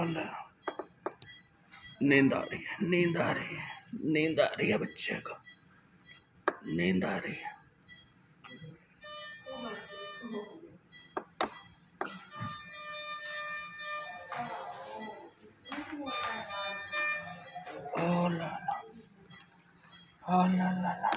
अल्लाह, नींद आ रही है, नींद आ रही है, नींद आ रही है बच्चे को, नींद आ रही है। ओ ला ला, ओ ला ला ला,